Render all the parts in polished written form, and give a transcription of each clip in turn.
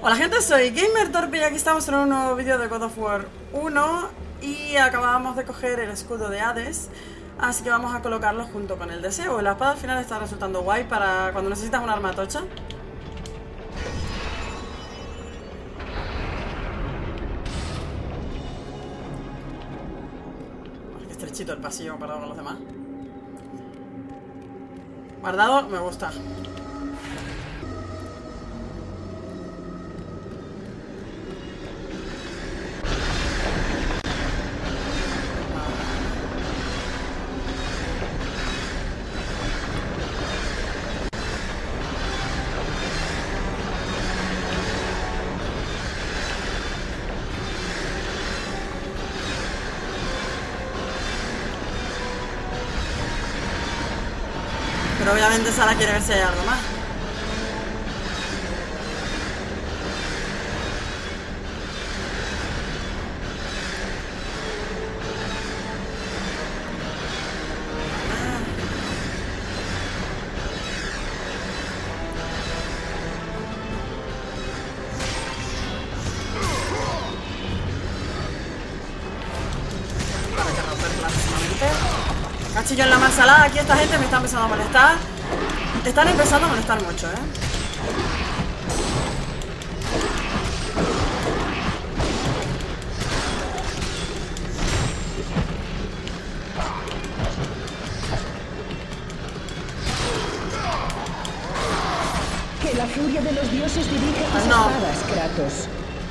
Hola gente, soy Gamer Torpe y aquí estamos en un nuevo vídeo de God of War 1 y acabamos de coger el escudo de Hades, así que vamos a colocarlo junto con el deseo. La espada al final está resultando guay para cuando necesitas un arma tocha. Qué estrechito el pasillo comparado con los demás. Guardado, me gusta. Pero obviamente Sara quiere ver si hay algo más. Para que romper clarísimamente. Cachillo en la mansalada, aquí esta gente me está empezando a molestar. Están empezando a molestar mucho, Que la furia de los dioses dirija tus no. espadas, Kratos.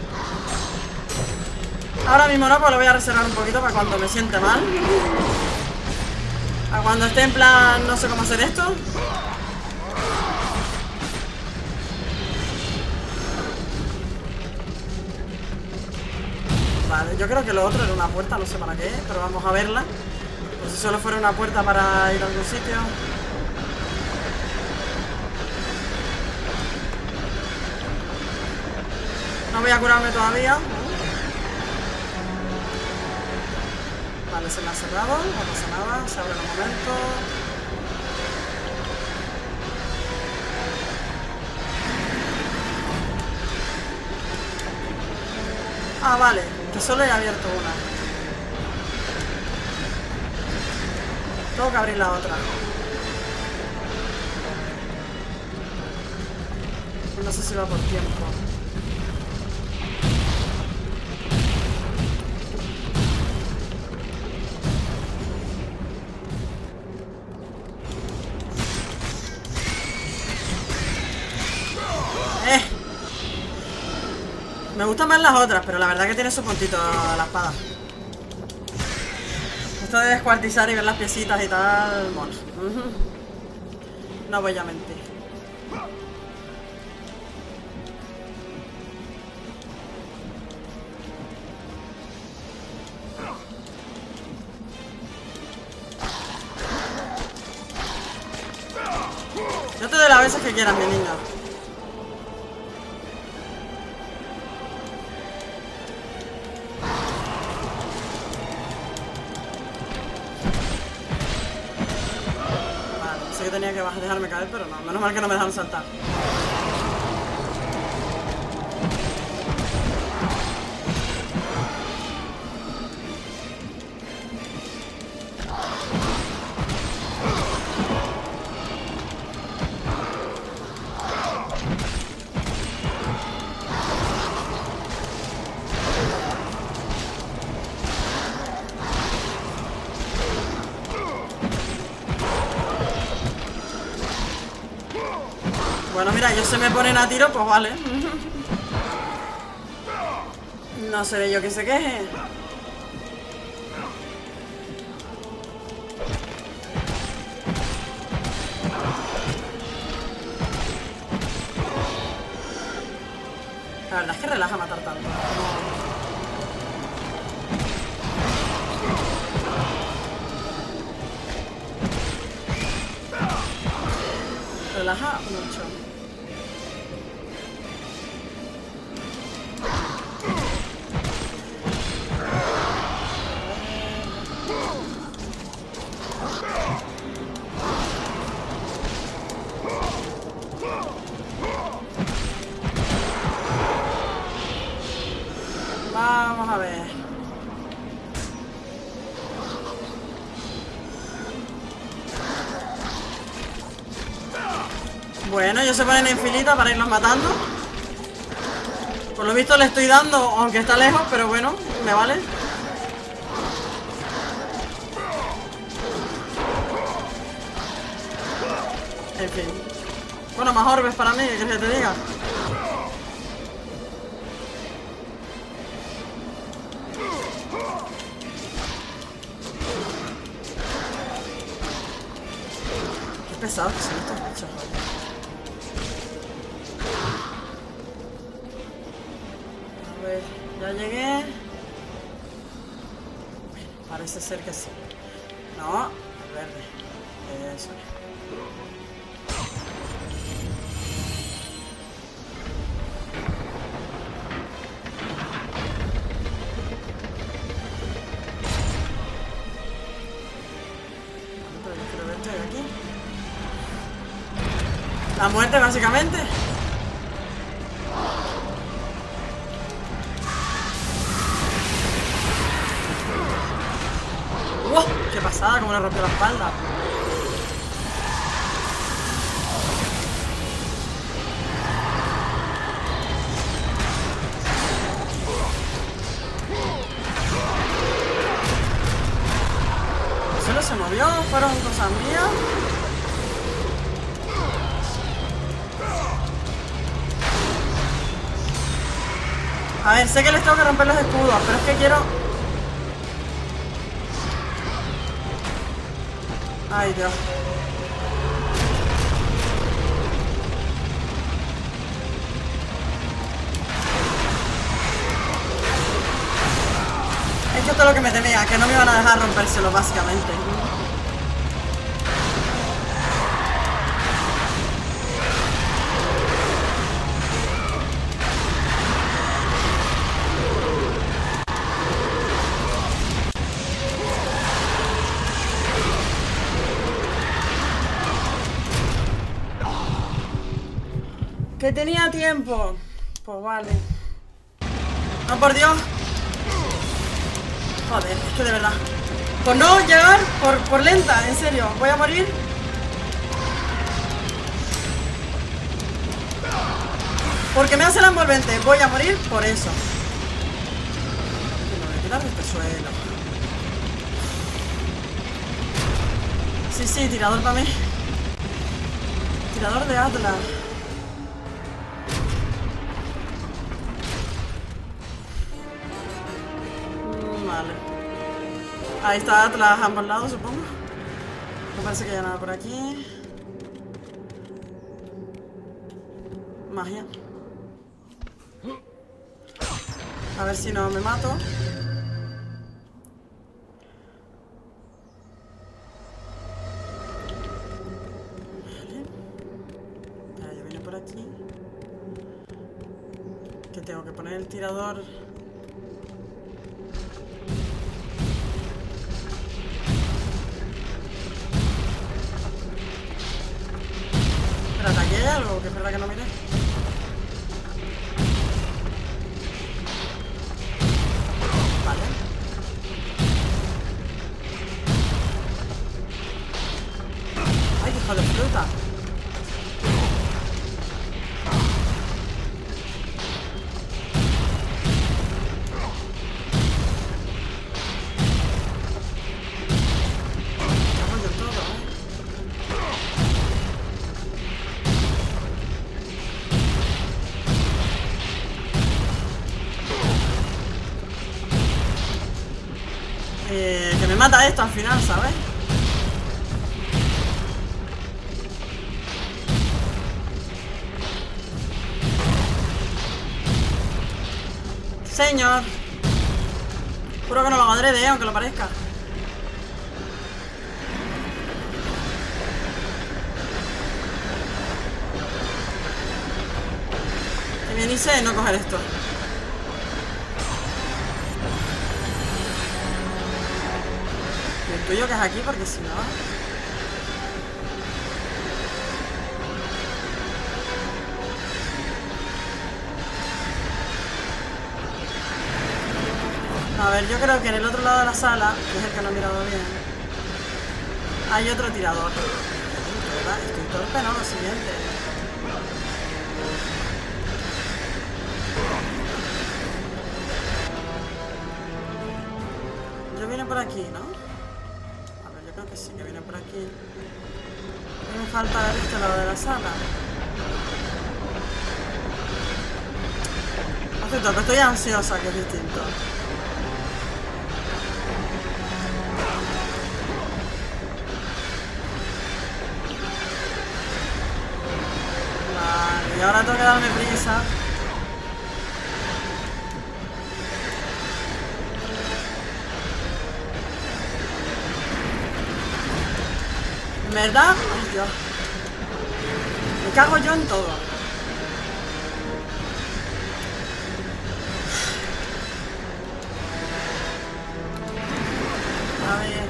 Ahora mismo no, pues lo voy a reservar un poquito para cuando me siente mal. A cuando esté en plan, no sé cómo hacer esto. Vale, yo creo que lo otro era una puerta, no sé para qué, pero vamos a verla. Por si solo fuera una puerta para ir a algún sitio. No voy a curarme todavía. Vale, se me ha cerrado, no pasa nada, se abre en un momento. Ah, vale, que solo he abierto una. Tengo que abrir la otra. No sé si va por tiempo. Me gustan más las otras, pero la verdad que tiene su puntito la espada. Esto de descuartizar y ver las piecitas y tal, mola. No voy a mentir. Yo te doy las veces que quieras, mi niño. Que tenía que dejarme caer, pero no, menos mal que no me dejaron saltar. Bueno, mira, ellos se me ponen a tiro, pues vale. No seré yo que se queje. La verdad es que relaja matar tanto. Relaja mucho. Bueno, ellos se ponen en filita para irlos matando. Por lo visto le estoy dando, aunque está lejos, pero bueno, me vale. En fin. Bueno, más orbes para mí, ¿qué quieres que te diga? Qué pesados que son estos bichos. A ver, ya llegué. Bueno, parece ser que sí. No, el verde. Eso es. La muerte, básicamente. ¡Wow! ¡Qué pasada! Como le rompió la espalda. Solo se movió, fueron cosas mías. A ver, sé que les tengo que romper los escudos, pero es que quiero... Ay, Dios. Es que esto es lo que me temía, que no me iban a dejar rompérselo, básicamente. Que tenía tiempo. Pues vale. No, por Dios. Joder, es que de verdad. Por no llegar, por lenta, en serio. Voy a morir. Porque me hace la envolvente. Voy a morir por eso. Me voy a quitar de este suelo. Sí, sí, tirador para mí. Tirador de Atlas. Vale. Ahí está Atlas a ambos lados, supongo. Me parece que ya nada por aquí. Magia. A ver si no me mato. Vale. Ahora yo vine por aquí. Que tengo que poner el tirador. Espérate, aquí hay algo que es verdad que no miré. Hijo de fruta. Estamos de todo, que me mata esto al final, ¿sabes? Señor. Juro que no lo hago adrede, aunque lo parezca. Que bien hice no coger esto. Y el tuyo que es aquí, porque si no... A ver, yo creo que en el otro lado de la sala, que es el que no he mirado bien, hay otro tirador. ¿Verdad? Estoy torpe, ¿no? Lo siguiente. por aquí, ¿no? A ver, yo creo que sí, que viene por aquí. Y me falta ver este lado de la sala. Acepto que estoy ansiosa, que es distinto. Vale, y ahora tengo que darme prisa. ¿Verdad? Ay, Dios. Me cago yo en todo. A ver.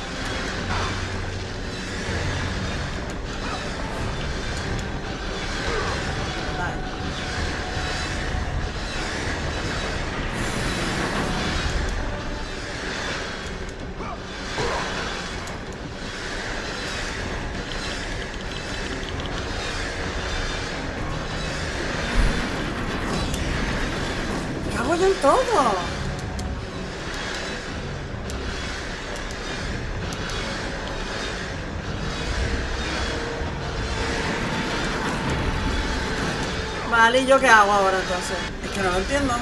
Vale. Me cago yo en todo. Vale, ¿y yo qué hago ahora entonces? Es que no lo entiendo.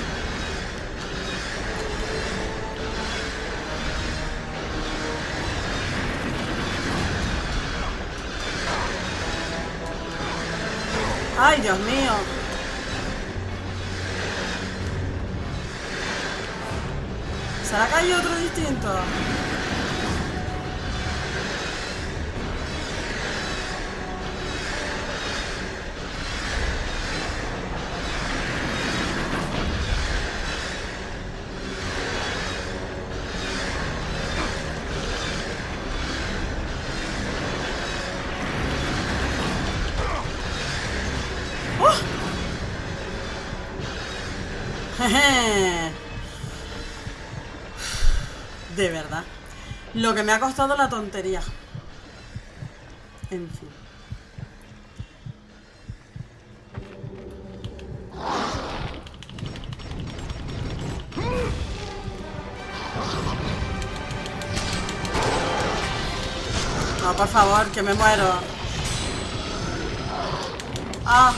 Ay, Dios mío. ¿Será que hay otro distinto? De verdad. Lo que me ha costado la tontería. En fin. No, por favor, que me muero. Ah.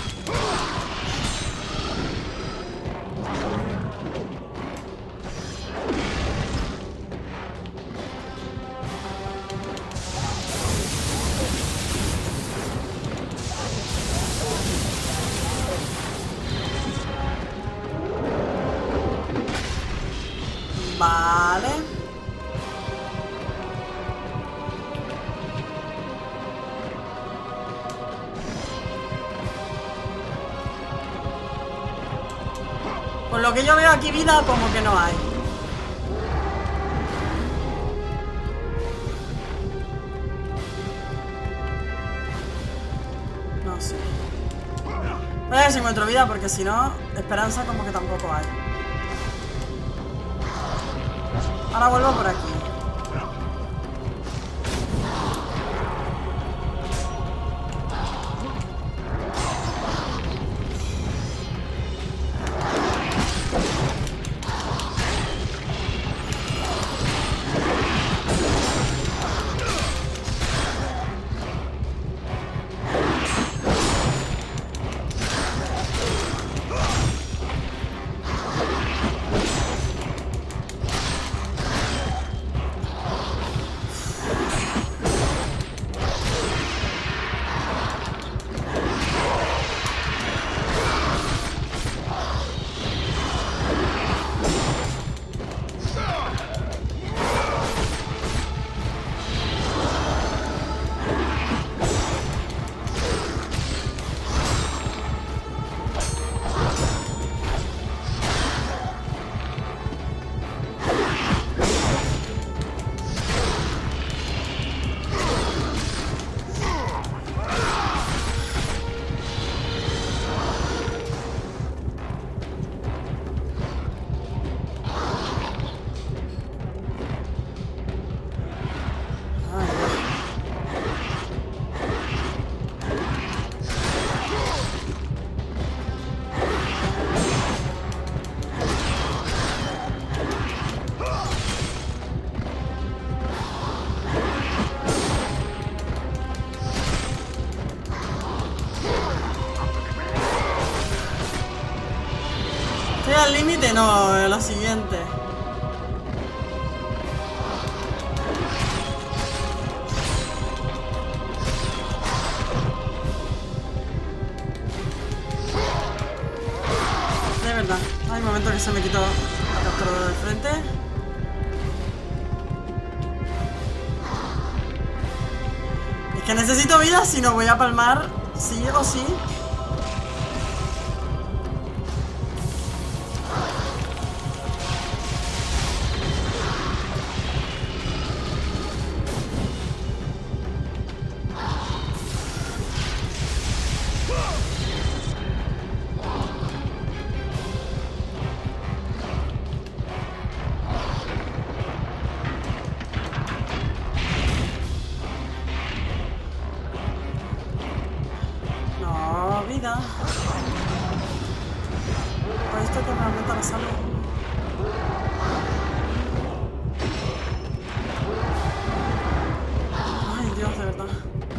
Vale. Por lo que yo veo aquí vida como que no hay. No sé. Voy a ver si encuentro vida porque si no, esperanza como que tampoco hay. Ahora vuelvo por aquí. al límite, no, lo siguiente. De verdad, hay un momento que se me quitó la capturadora de frente. Es que necesito vida, si no voy a palmar sí o sí. Pues esto que me aumenta la salud. Ay, Dios, de verdad.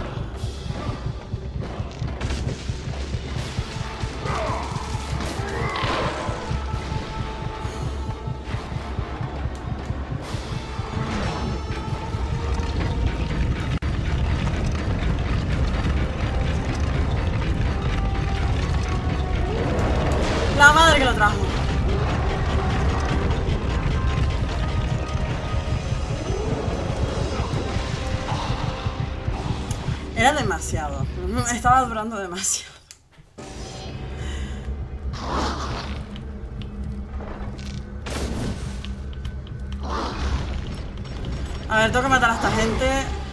La madre que lo trajo. Era demasiado. Estaba durando demasiado. A ver, tengo que matar a esta gente.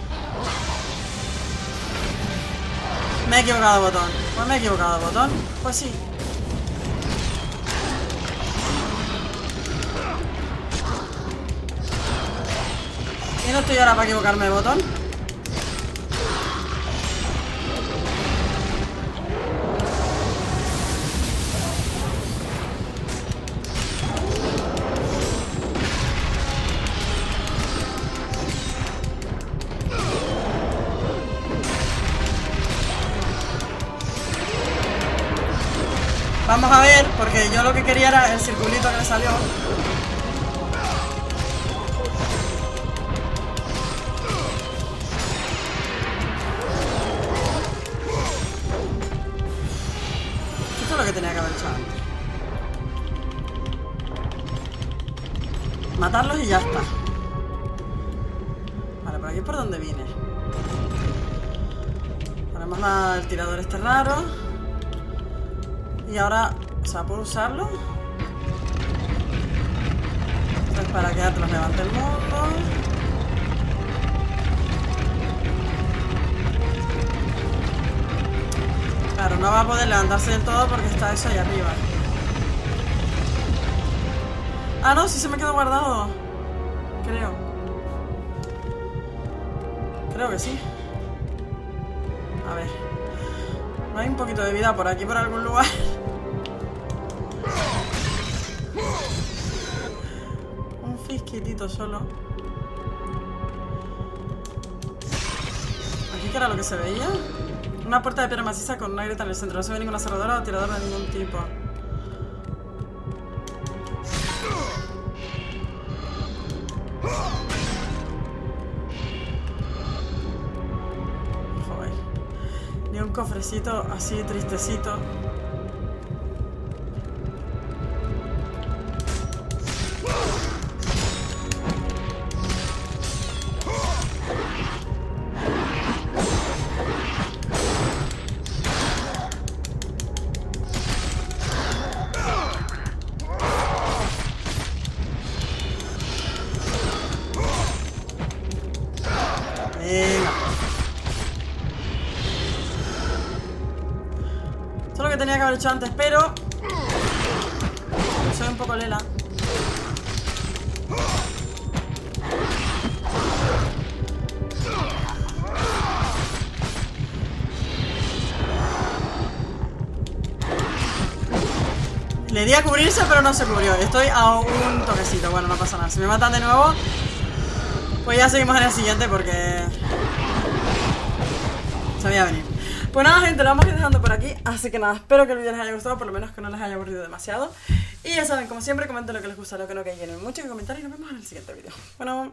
Me he equivocado de botón. Pues me he equivocado de botón. Pues sí. Y no estoy ahora para equivocarme de botón. Vamos a ver, porque yo lo que quería era el circulito que me salió. Esto es lo que tenía que haber hecho antes. Matarlos y ya está. Vale, por aquí es por donde vine. Ponemos el tirador este raro. Y ahora, o sea, ¿puedo usarlo? Entonces, para que Atlas levante el mundo. Claro, no va a poder levantarse del todo porque está eso ahí arriba. Ah, no, sí se me quedó guardado. Creo. Creo que sí. A ver. ¿No hay un poquito de vida por aquí, por algún lugar? Un fisquitito solo. ¿Aquí qué era lo que se veía? Una puerta de piedra maciza con una grieta en el centro. No se ve ninguna cerradura o tirador de ningún tipo. Joder. Ni un cofrecito así tristecito. Venga. Esto es lo que tenía que haber hecho antes, pero soy un poco lela. Le di a cubrirse, pero no se cubrió. Estoy a un toquecito. Bueno, no pasa nada. Si me matan de nuevo, pues ya seguimos en el siguiente porque sabía venir. Pues nada, gente, lo vamos a ir dejando por aquí. Así que nada, espero que el vídeo les haya gustado, por lo menos que no les haya aburrido demasiado. Y ya saben, como siempre, comenten lo que les gusta, lo que no, que quieren mucho en comentarios y nos vemos en el siguiente vídeo. Bueno.